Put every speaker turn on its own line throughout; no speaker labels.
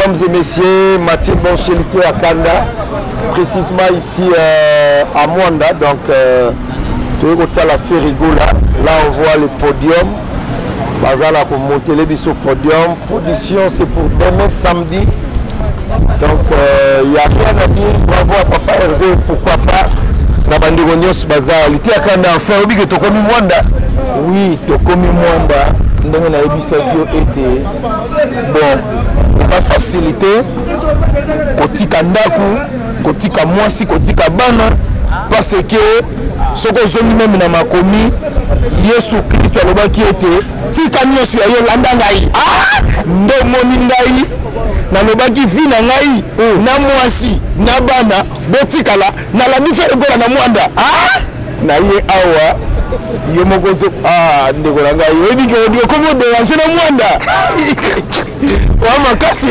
Mesdames et messieurs, Mathieu Bonchelike à Kanda, précisément ici à Mwanda. Donc, tu vois la Férigola. Là, on voit le podium. Bazala pour monter les bis au podium. Production, c'est pour demain samedi. Donc, il n'y a rien à dire. Bravo à Papa Hervé, pourquoi pas. Na bandegonios Bazala. Il était à Kanda. Enfin, on dit que tu as commis Mwanda. Oui, tu as commis Mwanda. Ndenge na ebisa kio été bon ça facilité kotika ndaku kotika mwasi kotika bana parce que soko zoni même na makomi Yesu Kristo alobaki ete tika nyoso ya yo landa ngai ndo moni ngai na lobaki vina ngai na mwasi na bana botikala na la mifere gola na mwanda na ye awa yo mokozo ndeko nanga yo ndike dio komo de anche na mwanda wa makasi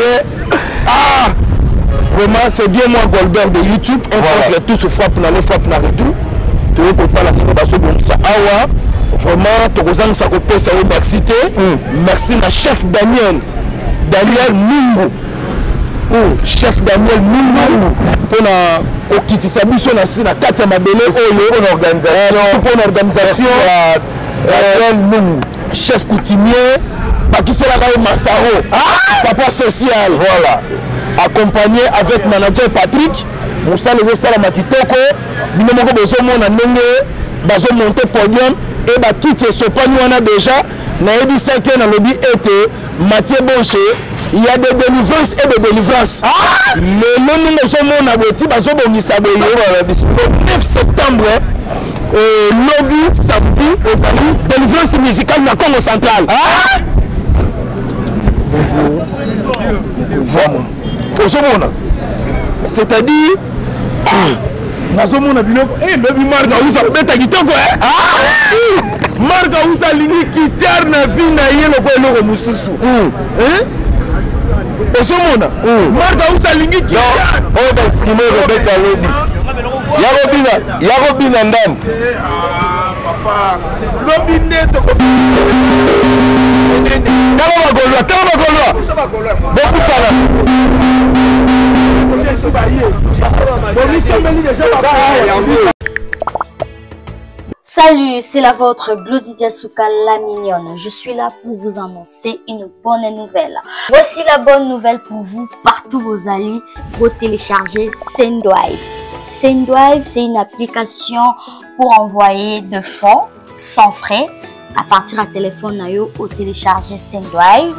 vraiment c'est bien moi Goldberg de YouTube on tout se frappe na le frappe na retour to ko tala ko baso bonisa awa vraiment to kozanga sa ko pesa o maxité merci na chef Daniel Mungu chef Daniel Mungu pour na okitisa biso na sina kati ya mabele oyo pour organisation Daniel Mungu chef coutumier bakisela ka Masaro papa social voilà accompagné avec manager Patrick Moussa le sala makitoko bino moko bezo mona ndenge bazo monter podium et ba kiti sopani wana déjà na ebisa ke na lobby été Mathieu Bonche il y a des délivrances et des délivrances. Le nom nous sommes à Boti, Bazobongisa le 9 septembre, lobby, samedi, aux amis, délivrance musicale dans Congo central. C'est-à-dire, Nazomona Biloko, lobby Marga Ouza, Beta Kitoko, Marga Ouza, Lini Kitar, na vie, na yelo, Loro Moussousou. Osomona marga usalingi ki o ba skimo Rebecca lobby yarobina ndam papa lobby neto ko tala bagolwa beaucoup sala
Salut, c'est la vôtre Glody Diasuka la mignonne. Je suis là pour vous annoncer une bonne nouvelle. Voici la bonne nouvelle pour vous, partout vous allez, vous télécharger Sendrive. Sendrive, c'est une application pour envoyer de fonds sans frais à partir du téléphone nayo au télécharger Sendrive.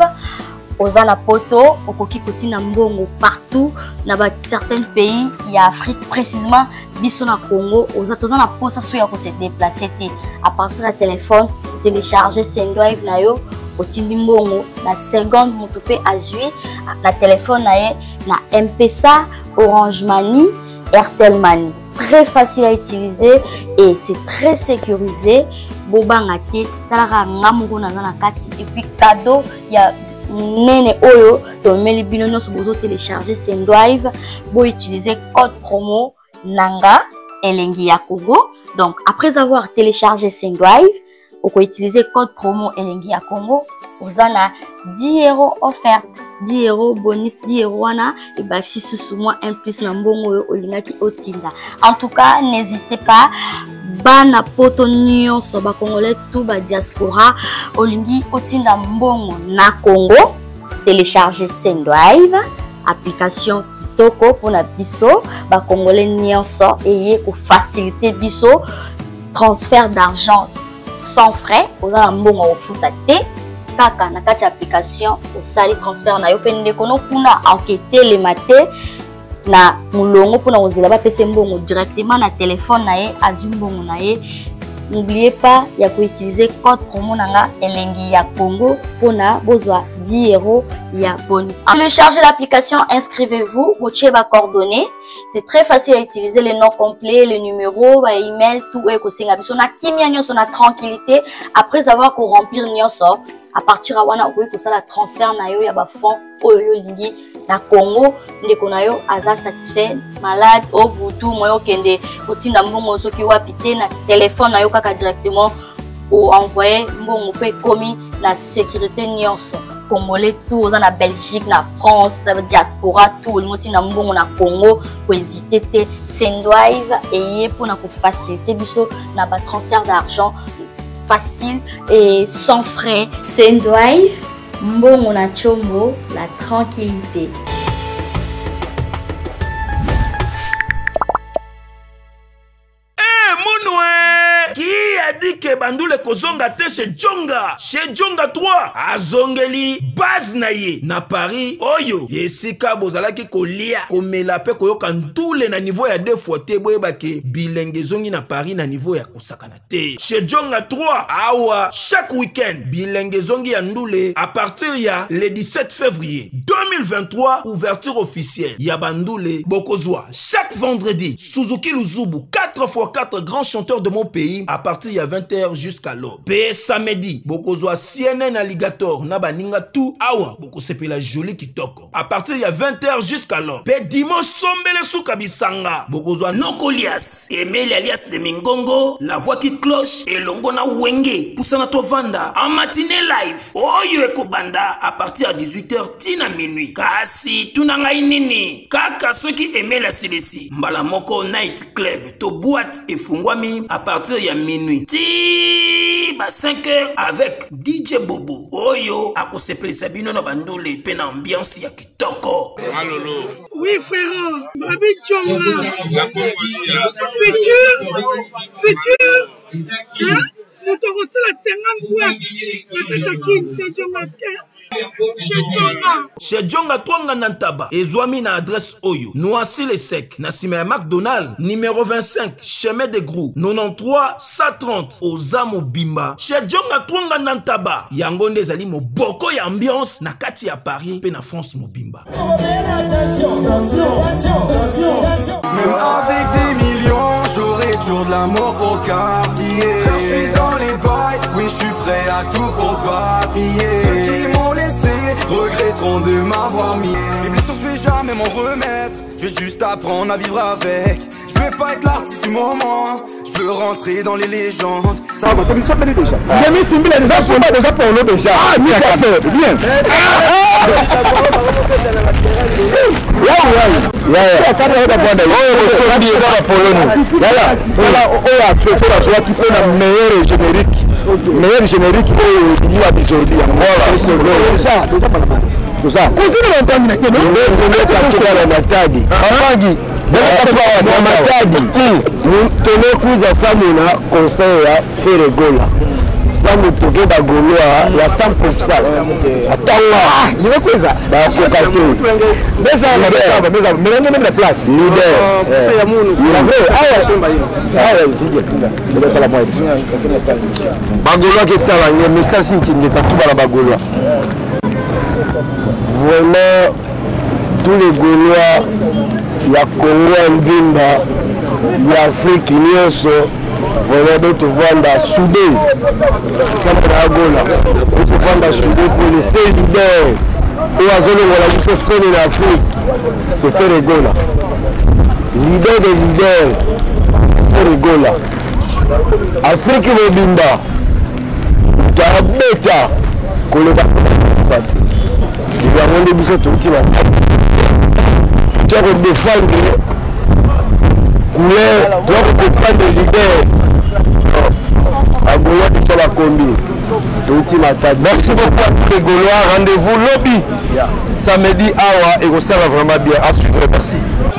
Ozana poto, okoki kotina mbongo partout dans certains pays, il y a Afrique précisément, biso na Congo, ozana posa suya ko se déplacer à partir du téléphone, télécharger Sendrive nayo, otindi mbongo na seconde motope azui na téléphone naye na M-Pesa, Orange Money, Airtel Money. Très facile à utiliser et c'est très sécurisé. Bobanga te, talaka ngamungo na kati et puis cadeau, il y a nene oyo to meli bino no bozo télécharger Sendrive bo utiliser code promo nanga elengi ya Congo. Donc après avoir téléchargé Sendrive, on peut utiliser code promo elengi ya Congo, vous en a 10 € offert, 10 € bonus, 10 € wana et bah si sous moi un plus na mbongo olingaki otinda. En tout cas, n'hésitez pas bana poto nyonso ba congolais tout ba diaspora olingi otinda mbongo na Congo, télécharger Sendrive, application kitoko pour na biso ba congolais nyonso et pour faciliter biso transfert d'argent sans frais oza mbongo ofuta te kaka na kati application osali transfert na yo pende kono kuna enquêter les maté na mulongo pona ozela ba pese mbongo directement na téléphone na ye azumbongo na ye. N'oubliez pas ya ko utiliser code promo nanga elengi ya Congo pona bozwa 10 € ya bonus. Téléchargez l'application, inscrivez-vous, motiez ba coordonnées. C'est très facile à utiliser, les noms complets, les numéros, ba email, tout est ko singa biso na kimia nyonso na tranquillité après avoir ko remplir nyonso. À partir de wana okoki kosala transfert na yo ya ba fonds oyo lingi na Congo ndeko na yo aza satisfait malade au butu moyo kende kotinda mbongo soki wapi te na téléphone na yo kaka directement ou envoyer mbongo pe komi na sécurité nyonso Congolais tout, dans la Belgique, la France, la diaspora, tout le monde qui est na Congo, pour hésiter, Sendwive et pour faciliter na transfert d'argent facile et sans frais. Sendwive, mbongo na chombo, la tranquillité.
Qui a dit que Bandoule Kozonga te chez Djonga? Chez Djonga 3, Azongeli, base naye, na Paris, Oyo, Yesika Bozalaki kolia, komela pe koyoka ndoule na niveau ya 2 fois te, boye bake, bilenge zongi na Paris na niveau ya kosakana te. Chez Djonga 3, awa, chaque week-end, bilenge zongi ya ndoule, à partir ya le 17 février 2023, ouverture officielle, ya Bandoule, Bokozwa, chaque vendredi, Suzuki Luzubu, 4x4 grands chanteurs de mon pays, à partir de 20h jusqu'à l'aube. Pe samedi, Bokozwa CNN Alligator, Nabaninga tout, awa, Bokosepe la jolie kitoko. À partir de 20h jusqu'à l'aube. Pe dimanche, Sombele Soukabisanga, Bokozwa Nokolias, Emeli alias de Mingongo, la voix qui cloche, et Longona Wenge, Poussana Tovanda, en matinée live, Oyo Ekobanda, à partir de 18h, tina minuit. Kasi, Tunanga Inini, Kaka, ceux qui aimaient la CDC, Mbalamoko Night Club, to boîte et Fungwami, à partir de minuit. Ti ba 5h avec DJ Bobo. Oyo akosepeli sabino na Bandoule pe na ambiance ya kitoko.
Malolo.
Oui frère, Babi Djonga. Futur. Hein? Nous t'avons reçu la 50 boîtes. La Katakin, c'est Djonga.
Chez Djonga Twanga Nantaba, Ezwami na adresse Oyo, Noisy les Sec, Nassime McDonald, numéro 25, chemin de Grou, 93 130, Ozamo Bimba. Chez Djonga Twanga Nantaba, Yangonde Zali mo boko ya ambiance, na kati ya Paris, pe na France mo Bimba.
Même avec des millions, j'aurai toujours de l'amour au quartier. Je suis dans les bails, oui je suis prêt à tout pour papiller. Regretteront de m'avoir mis. Les blessures je vais jamais m'en remettre. Je vais juste apprendre à vivre avec. Je vais pas être l'artiste du moment. Je veux rentrer dans les légendes.
Ça va, comme ça, déjà. J'ai mis Simbi déjà pour l'eau déjà. Ah, bien. Meilleur générique il y a aujourd'hui. Voilà, c'est déjà. Kusa. Kusini na ntani na matadi. Amangi. Na matadi. Tole kuza samuna conseil ya Feregola. Samu toke da Goloa ya 100%. Atawa. Ni kweza. Ba kokate. Meza même la place. Leader. Ça ya munu. La vrai. Aya shemba hiyo. Aya ndio. Ndio sala moja. Bagoloa kitala message qui tatuba la Bagoloa. Vraiment, tous les Gaulois, il y a Congo en Bimba, il y a Afrique, il y a vraiment d'autres vendeurs soudés. Ça me Gola. D'autres vendeurs soudés pour les seuls leaders. Et à Zolo, on a vu ce seul en Afrique. C'est Feregola. Leader des leaders, c'est Feregola. Afrique et Bimba. Gabeta. Koleba. Il y a un débutant tout qui va. Tu as défendre couleur, tu as défendre les leaders. À Gaulois, tu as la combi. Merci beaucoup à tous les Gaulois. Rendez-vous lobby. Samedi, Awa, et ça va vraiment bien. À suivre, merci.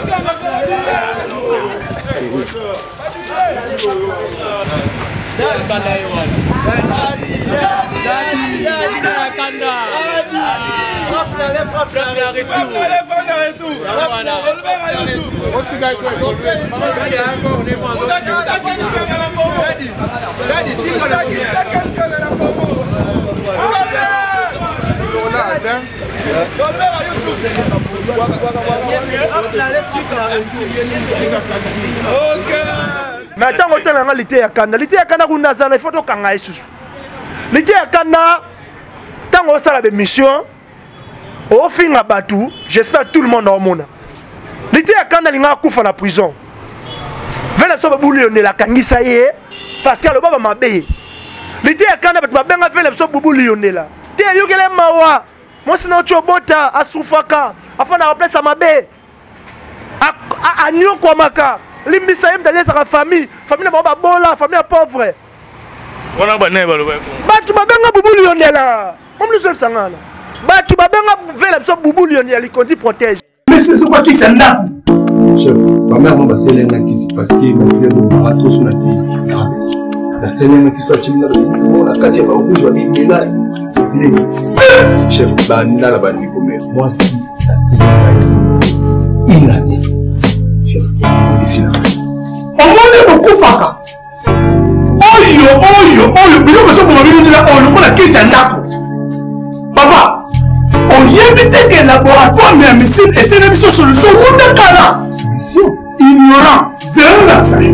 Mais attends, on a l'été à Kanda. L'été à Kanda, on a des photos Kanga et Soussou. L'été à Kanda, tant qu'on a la mission, au fin à Batou, j'espère tout le monde au monde. L'été à Kanda, il a coupé la prison. Venez sur le boulot, on est la Kangi, ça y est, parce que le baba m'a payé. L'été à Kanda, tu vas bien faire le boulot, on est là. Tu es là, Mawa. Moi sinon tu obota asufaka afin de remplacer ma bé. A Nyon Kwamaka. Limbisa yem d'aller sa famille na ba bola, famille pauvre.
Wana ba ne ba lo ba.
Ba tu ba benga bubu lionela. Mom nous seul sangana. Ba tu ba benga vela so bubu lionela kondi protège.
Mais c'est quoi qui s'endap?
Chef, ma mère m'a passé l'un qui s'est parce que ma fille est barato sur la piste. La scène qui soit timide la katia ba rouge wa bibela. Chef, ba ndala ba ni comme moi si une année. Chef, ici là.
On m'a beaucoup faka. Oyo, biloko so ko mabini la oyo ko la qui s'endap. Papa, on y évite que laboratoire mais missile et c'est une solution ou de cana. Solution ignorant, zéro la ça.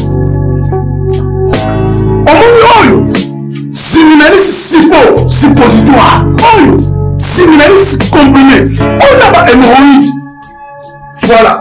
Oyo, séminaliste suppositoire. Oyo, séminaliste comprimé. On a pas hémorroïde. Voilà.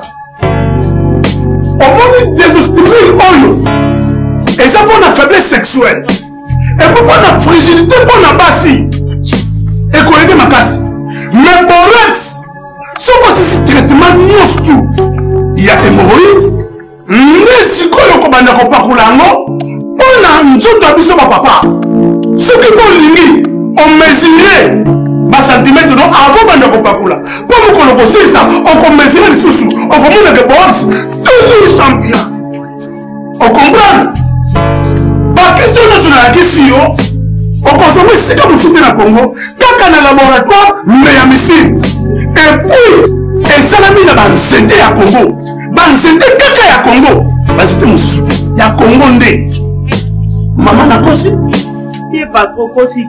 On désostérile oyo. Et ça pour la faiblesse sexuelle. Et pour la fragilité pour la bassi. Et qu'on aide ma casse. Mais borex, ce que traitement news tout. Il y a hémorroïde. Mais si on a un pakulango, on a un zone d'abusement papa. Ce qui est on mesurait ma centimètre avant de pakula. Comme on a ça, on mesurait les sous-sous. On commande des box, toujours champion. On comprend? La question nationale, la question. On consomme ici comme vous la Congo, quand on a un laboratoire, mais il y a missile. Et puis, et ça l'a mis dans la santé à Congo. Dans la santé, caca à Congo. C'était mon soutien. Il y a Congo ndé. Maman n'a pas si.
Il n'est pas trop possible.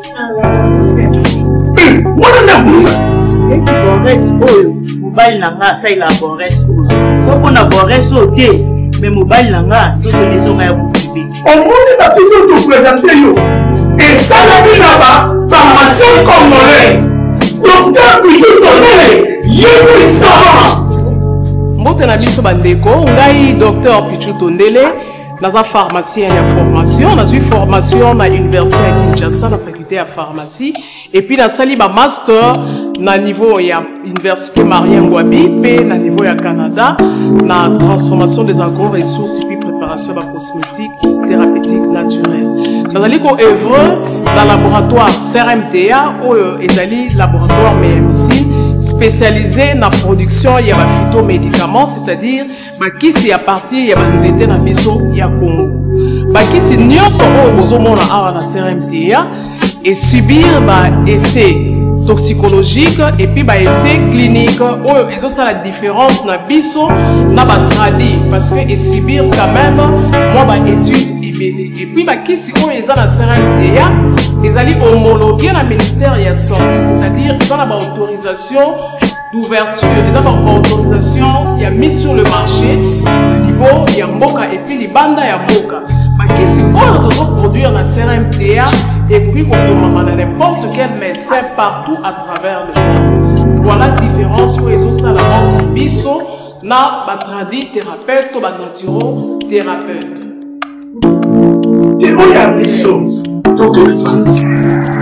On a un voulu.
Et qui boresse, mobile n'a ça il a boresse. Sauf qu'on a boresse au thé, mais mobile n'a tout les gens à vous.
On monte la question de présenter yo. Et ça l'a mis là-bas, pharmacien congolais, docteur Pichu Tondele, Yémi Savant.
Mbote na biso bandeko, ngai docteur Pichu Tondele, naza pharmacien ya formation, na suis formation na université à Kinshasa na faculté ya pharmacie et puis na sali ba master na niveau ya université Marien Ngouabi pe na niveau ya Canada na transformation des agro-ressources et puis préparation de cosmétiques thérapeutiques naturelles. Nous allons œuvrer dans le laboratoire CRMTA ou ezali laboratoire MMC spécialisé dans la production de phytomédicaments, c'est-à-dire qui c'est à partir de nzete na biso ya Congo. Qui c'est nyonso o bozomona awa na CRMTA et subir essai toxicologique et puis essai clinique où ils ont ça la différence na biso na ba tradi parce que et subir quand même moi étude et puis qui si on est dans la CRMTA ils allaient homologuer la ministère de la santé, c'est-à-dire ils ont la autorisation d'ouverture et dans autorisation il y a mis sur le marché le niveau il y a mboka et puis les bandes il y a mboka qui si on doit produire la CRMTA et puis on peut n'importe quel médecin partout à travers le monde. Voilà la différence où ils ont ça la biso na batradi thérapeute ou naturo thérapeute.
Et où il y a biso, donc